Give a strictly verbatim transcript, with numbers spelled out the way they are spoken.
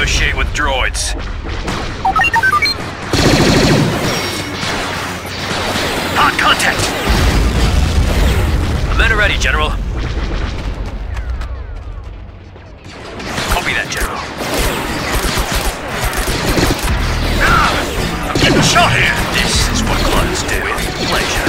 negotiate with droids. Hot contact! Men are ready, General. Copy that, General. Ah! I'm getting shot here! This is what clones do. With pleasure.